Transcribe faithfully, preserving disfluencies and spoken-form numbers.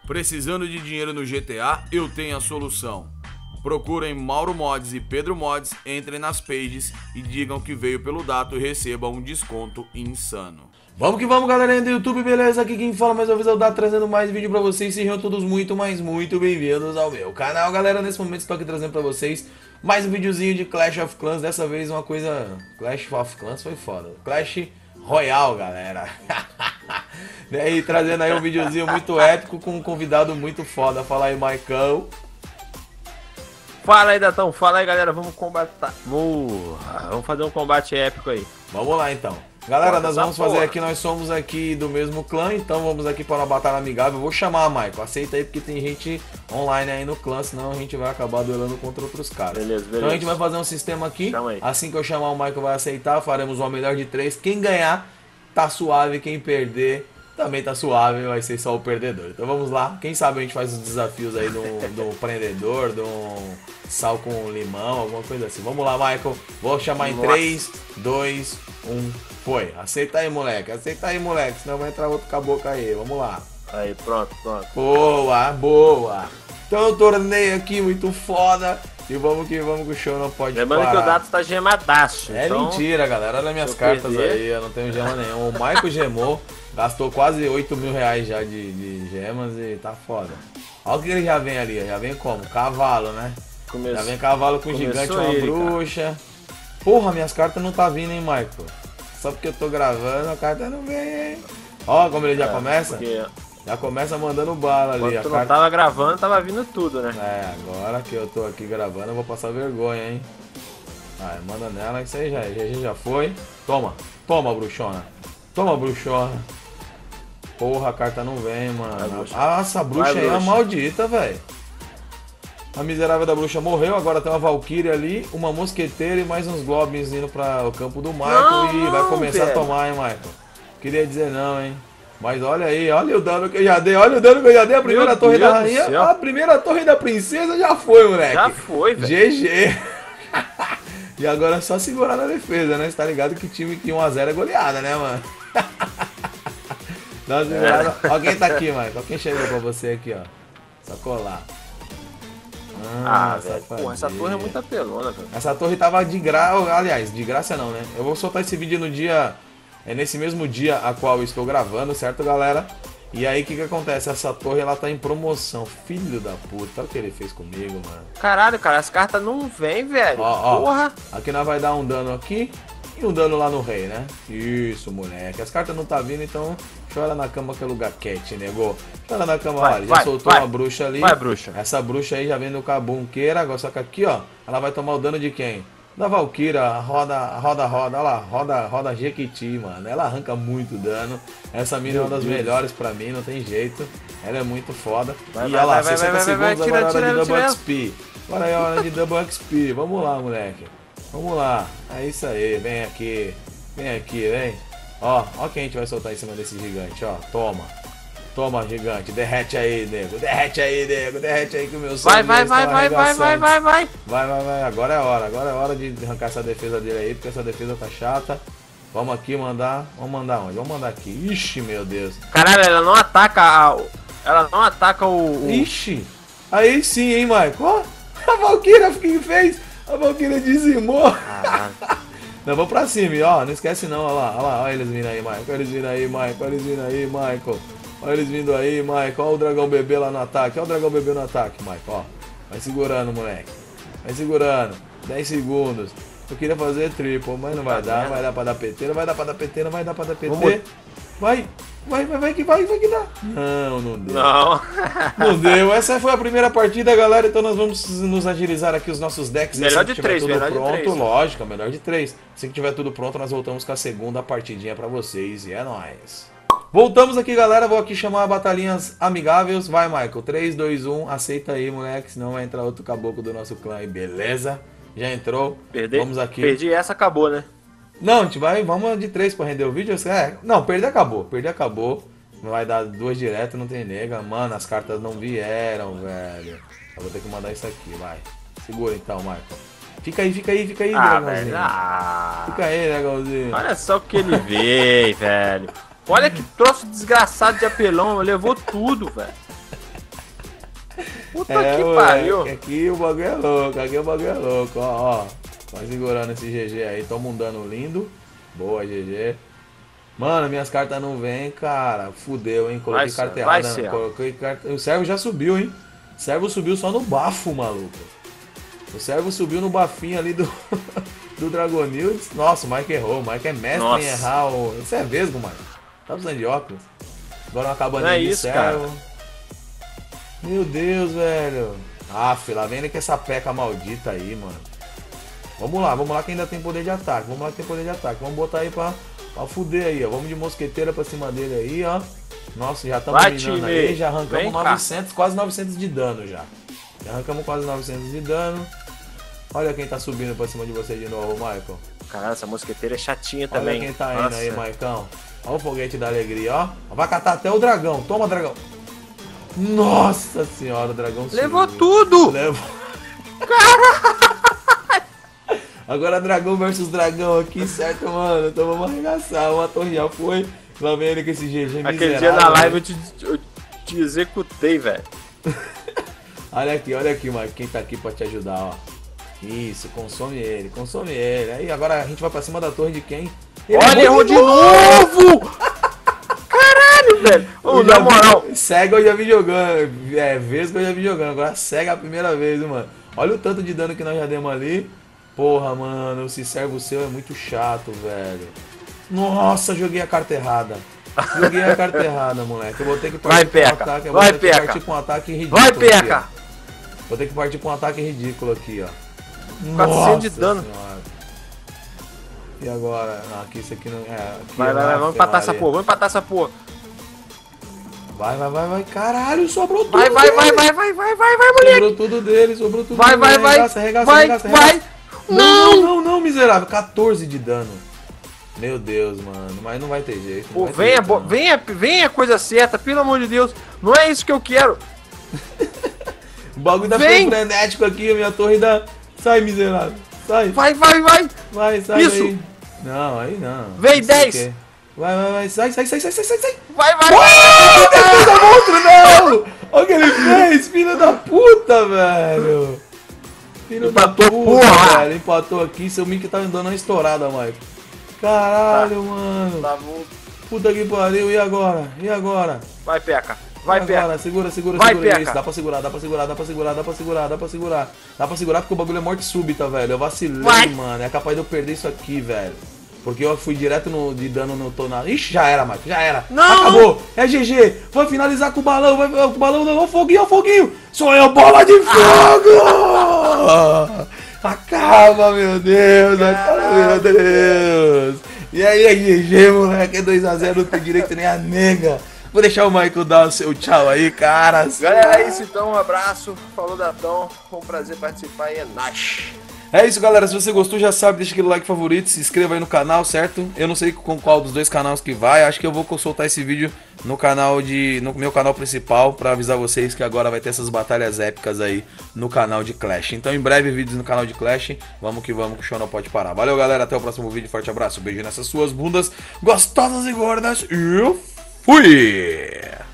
Precisando de dinheiro no G T A? Eu tenho a solução. Procurem Mauro Mods e Pedro Mods, entrem nas pages e digam que veio pelo Dato e recebam um desconto insano. Vamos que vamos, galerinha do YouTube, beleza? Aqui quem fala mais uma vez é o Dato, trazendo mais vídeo pra vocês. Sejam todos muito, mas muito bem-vindos ao meu canal, galera. Nesse momento estou aqui trazendo pra vocês mais um videozinho de Clash of Clans. Dessa vez uma coisa... Clash of Clans foi foda. Clash Royale, galera. E aí, trazendo aí um videozinho muito épico com um convidado muito foda. Fala aí, Maicão. Fala aí, Datão. Fala aí, galera. Vamos combater. Vamos fazer um combate épico aí. Vamos lá, então. Galera, Bota nós vamos fazer porra. aqui, nós somos aqui do mesmo clã, então vamos aqui para uma batalha amigável. Eu vou chamar a Maicon, aceita aí porque tem gente online aí no clã, senão a gente vai acabar duelando contra outros caras. Beleza, beleza. Então a gente vai fazer um sistema aqui, assim que eu chamar o Maicon vai aceitar, faremos uma melhor de três. Quem ganhar, tá suave, quem perder, também tá suave, vai ser só o perdedor. Então vamos lá, quem sabe a gente faz os desafios aí do, do prendedor, do sal com limão, alguma coisa assim. Vamos lá, Maicon, vou chamar em três, dois, um... Foi, aceita aí, moleque, aceita aí, moleque, senão vai entrar outro caboclo aí, vamos lá. Aí, pronto, pronto. Boa, boa. Então eu torneio aqui muito foda e vamos que vamos que o show não pode Lembrando parar. que o Dato tá gemadaço. É então... mentira, galera, olha minhas cartas perder... aí, eu não tenho gema nenhum. O Maicon gemou, gastou quase oito mil reais já de, de gemas e tá foda. Olha o que ele já vem ali, já vem como? Cavalo, né? Começou... Já vem cavalo com Começou gigante, uma ele, bruxa. Cara. Porra, minhas cartas não tá vindo, hein, Maicon? Só porque eu tô gravando, a carta não vem, hein? Ó, como ele já é, começa. Porque... Já começa mandando bala ali. Quando a tu carta... não tava gravando, tava vindo tudo, né? É, agora que eu tô aqui gravando, eu vou passar vergonha, hein? Vai, manda nela, isso aí já, já, já foi. Toma, toma, bruxona. Toma, bruxona. Porra, a carta não vem, mano. Ah, essa bruxa aí é maldita, velho. A miserável da bruxa morreu, agora tem uma Valkyria ali, uma mosqueteira e mais uns goblins indo para o campo do Michael e vai começar a tomar, hein, Michael? Queria dizer não, hein? Mas olha aí, olha o dano que eu já dei, olha o dano que eu já dei, a primeira Meu torre Deus da rainha, a primeira torre da princesa já foi, moleque. Já foi, velho. G G. E agora é só segurar na defesa, né? Você tá ligado que time que um a zero é goleada, né, mano? Dá uma segurada. É. Ó quem tá aqui, Michael, ó quem chegou pra você aqui, ó. Só colar. Ah, ah velho, porra, essa torre é muito apelona, velho. Essa torre tava de graça, aliás, de graça não, né? Eu vou soltar esse vídeo no dia, é nesse mesmo dia a qual eu estou gravando, certo, galera? E aí, o que que acontece? Essa torre, ela tá em promoção. Filho da puta, olha o que ele fez comigo, mano. Caralho, cara, as cartas não vêm, velho. Ó, ó, porra. Aqui nós vai dar um dano aqui e um dano lá no rei, né? Isso, moleque. As cartas não tá vindo, então chora na cama que é lugar quente, negou. Chora na cama, vai, olha, já vai, soltou vai. uma bruxa ali. Vai, bruxa. Essa bruxa aí já vem no cabunqueira, agora só que aqui, ó, ela vai tomar o dano de quem? Da Valkyria, roda, roda, roda, olha lá, roda, roda Jequiti, mano. Ela arranca muito dano. Essa mina é uma das melhores pra mim, não tem jeito. Ela é muito foda. Vai, e vai, olha lá, vai, sessenta vai, segundos, vai, vai, agora é hora tira, de Double tira. X P. Agora é hora de Double X P. Vamos lá, moleque. Vamos lá. É isso aí, vem aqui. Vem aqui, vem. Ó, ó quem a gente vai soltar em cima desse gigante, ó. Toma. Toma, gigante. Derrete aí, nego. Derrete aí, nego. Derrete aí que o meu sangue vai, vai, vai, vai, vai, vai, vai, vai. Vai, vai, vai. Agora é a hora. Agora é a hora de arrancar essa defesa dele aí, porque essa defesa tá chata. Vamos aqui mandar. Vamos mandar onde? Vamos mandar aqui. Ixi, meu Deus. Caralho, ela não ataca a... Ela não ataca o... o... Ixi. Aí sim, hein, Michael. Ó, a Valkyria, o que fez? A Valkyria dizimou. Não, vamos pra cima, ó. Não esquece não, ó lá, ó lá. Olha eles vindo aí, Michael. Olha eles vindo aí, Michael. Olha eles vindo aí, Michael. Olha eles vindo aí, Michael. Olha o dragão bebê lá no ataque. Olha o dragão bebê no ataque, Michael, ó. Vai segurando, moleque. Vai segurando. dez segundos. Eu queria fazer triple, mas não vai dar. Vai dar pra dar P T. Não vai dar pra dar P T. Não vai dar pra dar P T. Vai. Vai, vai, vai que vai, vai que dá. Não, não deu. Não. Não deu. Essa foi a primeira partida, galera. Então nós vamos nos agilizar aqui os nossos decks. Melhor de três, tudo melhor pronto, de três. Lógico, melhor de três. Assim que tiver tudo pronto, nós voltamos com a segunda partidinha pra vocês. E é nóis. Voltamos aqui, galera. Vou aqui chamar batalhinhas amigáveis. Vai, Michael. três, dois, um. Aceita aí, moleque. Senão vai entrar outro caboclo do nosso clã aí. Beleza? Já entrou. Perdi, vamos aqui. Perdi essa, acabou, né? Não, a gente vai. Vamos de três pra render o vídeo. É, não, perder acabou. Perder acabou. Vai dar duas direto, não tem nega. Mano, as cartas não vieram, velho. Eu vou ter que mandar isso aqui, vai. Segura então, Michael. Fica aí, fica aí, fica aí, ah, dragãozinho. velho. Ah. Fica aí, dragãozinho. Olha só o que ele veio, velho. Olha que troço desgraçado de apelão, levou tudo, velho. Puta É, que moleque, pariu. aqui o bagulho é louco, aqui o bagulho é louco, ó, ó. Vai segurando esse G G aí, toma um dano lindo. Boa, G G. Mano, minhas cartas não vêm, cara. Fudeu, hein? Coloquei Vai, carta Céu, vai, errada. Céu. Coloquei carta... O servo já subiu, hein? O servo subiu só no bafo, maluco. O servo subiu no bafinho ali do, do Dragonildes. Nossa, o Mike errou. O Mike é mestre Nossa. em errar. O... Isso é vesgo, Mike. Tá precisando de óculos. Agora uma cabaninha Não é de isso, servo. Meu Deus, velho. Aff, lá vem ele com essa peca maldita aí, mano. Vamos lá, vamos lá que ainda tem poder de ataque. Vamos lá que tem poder de ataque. Vamos botar aí pra, pra fuder aí, ó. Vamos de mosqueteira pra cima dele aí, ó. Nossa, já estamos Vai, dominando time. aí. Já arrancamos Vem cá. novecentos, quase novecentos de dano já. Já arrancamos quase novecentos de dano. Olha quem tá subindo pra cima de você de novo, Michael. Caralho, essa mosqueteira é chatinha Olha também. quem tá indo Nossa. aí, Maicão. Olha o foguete da alegria, ó. Vai catar até o dragão. Toma, dragão. Nossa senhora, o dragão Levou subiu. tudo! Levou. Agora dragão versus dragão aqui, certo, mano? Então vamos arregaçar. Uma torre já foi. Lá vem ele com esse G G Aquele miserável. dia na live eu te, eu te executei, velho. Olha aqui, olha aqui, Mike. Quem tá aqui pra te ajudar, ó. Isso, consome ele, consome ele. Aí agora a gente vai pra cima da torre de quem? Ele Olha, errou de novo! Caralho, velho! Ô, Eu na já vi- moral, Cega eu já vi jogando. É, Vesgo eu já vi jogando. Agora cega é a primeira vez, hein, mano. Olha o tanto de dano que nós já demos ali. Porra, mano, esse servo seu é muito chato, velho. Nossa, joguei a carta errada. Joguei a carta errada, moleque. Eu vou ter que Vai, partir pra um Peca. ataque. Eu Vai, vou ter que Peca. partir pra um ataque ridículo. vai, aqui, Peca! ó. Vou ter que partir pra um ataque ridículo aqui, ó. quatrocentos de Nossa dano. Senhora. E agora? Não, aqui isso aqui não é. Aqui Vai, é vai, vai, Ave vamos empatar essa Maria. porra, vamos empatar essa porra. Vai, vai, vai, vai. Caralho, sobrou tudo. Vai, vai, dele. vai, vai, vai, vai, vai, vai, moleque! Sobrou tudo dele, sobrou tudo Vai, dele. vai, vai! Arregaça, arregaça, Vai, arregaça, arregaça. vai! Não, Não! não, não, miserável. quatorze de dano. Meu Deus, mano. Mas não vai ter jeito. não Pô, vai ter venha, jeito, bo- não. venha, venha a coisa certa, pelo amor de Deus. Não é isso que eu quero. O bagulho tá Vem! ficando frenético aqui, a minha torre da. Sai, miserável. Sai. Vai, vai, vai. Vai, sai Isso. daí. Não, aí não. Vem, Isso dez. aqui. Vai, vai, vai. Sai, sai, sai, sai, sai, sai, sai. Vai, vai, Ah, defesa monstro, não! Olha o que ele fez, filho da puta, velho. Filho Empatou, da puta, porra. velho. Empatou aqui, seu mic tá dando uma estourada, Mike. Caralho, Tá. mano. Tá bom. Puta que pariu, e agora? E agora? Vai, Peca. Vai, e agora? Peca. Segura, segura, Vai, segura. Peca. Isso, dá pra segurar, dá pra segurar, dá pra segurar, dá pra segurar, dá pra segurar. Dá pra segurar porque o bagulho é morte súbita, velho. Eu vacilei, Vai. mano. É capaz de eu perder isso aqui, velho. Porque eu fui direto no, de dano no tornado. Ixi, já era, Mike, já era. Não. Acabou. É G G. Vai finalizar com o balão. Vai, com o balão, não. Ó o foguinho, ó o foguinho. Sou eu, bola de fogo. Acaba, meu Deus. Acaba, meu Deus. E aí, é G G, moleque. É dois a zero, não tem direito nem a nega. Vou deixar o Michael dar o seu tchau aí, caras. Galera, é isso então. Um abraço. Falou, Datão. Foi um prazer participar e é nóis. É isso, galera. Se você gostou, já sabe, deixa aquele like favorito, se inscreva aí no canal, certo? Eu não sei com qual dos dois canais que vai. Acho que eu vou soltar esse vídeo no canal de. no meu canal principal, pra avisar vocês que agora vai ter essas batalhas épicas aí no canal de Clash. Então, em breve, vídeos no canal de Clash. Vamos que vamos, que o show não pode parar. Valeu, galera. Até o próximo vídeo. Forte abraço. Beijo nessas suas bundas gostosas e gordas. E eu fui!